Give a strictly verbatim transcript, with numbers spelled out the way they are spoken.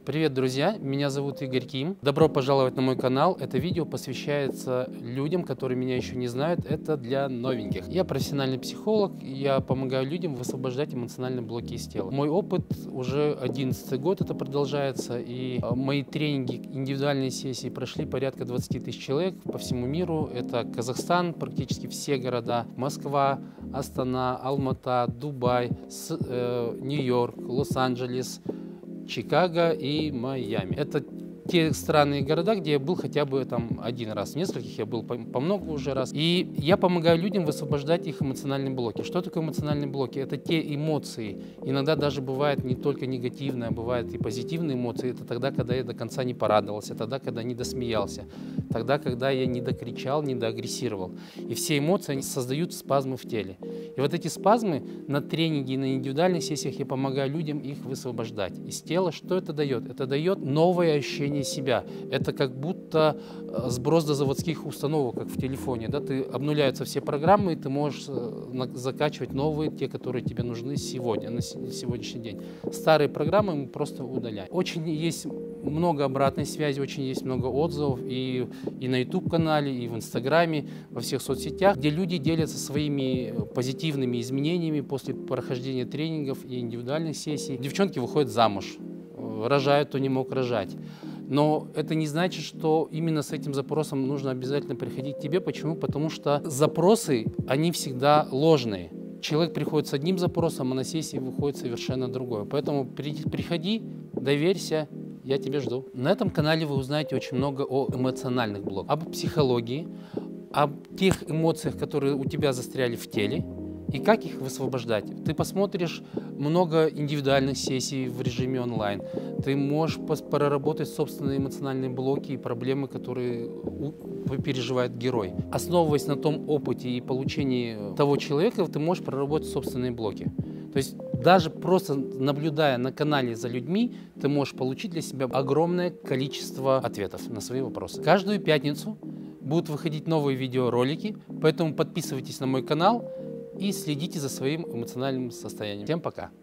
Привет, друзья! Меня зовут Игорь Ким. Добро пожаловать на мой канал. Это видео посвящается людям, которые меня еще не знают. Это для новеньких. Я профессиональный психолог. Я помогаю людям высвобождать эмоциональные блоки из тела. Мой опыт уже одиннадцатый год это продолжается. И мои тренинги, индивидуальные сессии прошли порядка двадцати тысяч человек по всему миру. Это Казахстан, практически все города. Москва, Астана, Алмата, Дубай, э, Нью-Йорк, Лос-Анджелес, Чикаго и Майами. Это те страны и города, где я был хотя бы там один раз. В нескольких я был по, по много уже раз. И я помогаю людям высвобождать их эмоциональные блоки. Что такое эмоциональные блоки? Это те эмоции. Иногда даже бывает не только негативные, а бывают и позитивные эмоции. Это тогда, когда я до конца не порадовался, тогда, когда не досмеялся, тогда, когда я не докричал, не доагрессировал. И все эмоции, они создают спазмы в теле. И вот эти спазмы на тренинге и на индивидуальных сессиях я помогаю людям их высвобождать из тела. Что это дает? Это дает новое ощущение себя. Это как будто сброс до заводских установок, как в телефоне. Да? Ты, обнуляются все программы, и ты можешь закачивать новые, те, которые тебе нужны сегодня, на сегодняшний день. Старые программы мы просто удаляем. Очень есть много обратной связи, очень есть много отзывов и, и на ютуб-канале, и в инстаграме, во всех соцсетях, где люди делятся своими позитивными изменениями после прохождения тренингов и индивидуальных сессий. Девчонки выходят замуж, рожают, кто не мог рожать. Но это не значит, что именно с этим запросом нужно обязательно приходить к тебе. Почему? Потому что запросы, они всегда ложные. Человек приходит с одним запросом, а на сессии выходит совершенно другое. Поэтому приходи, доверься, я тебя жду. На этом канале вы узнаете очень много о эмоциональных блоках, об психологии, об тех эмоциях, которые у тебя застряли в теле, и как их высвобождать. Ты посмотришь много индивидуальных сессий в режиме онлайн. Ты можешь проработать собственные эмоциональные блоки и проблемы, которые переживает герой. Основываясь на том опыте и получении того человека, ты можешь проработать собственные блоки. То есть даже просто наблюдая на канале за людьми, ты можешь получить для себя огромное количество ответов на свои вопросы. Каждую пятницу будут выходить новые видеоролики, поэтому подписывайтесь на мой канал и следите за своим эмоциональным состоянием. Всем пока!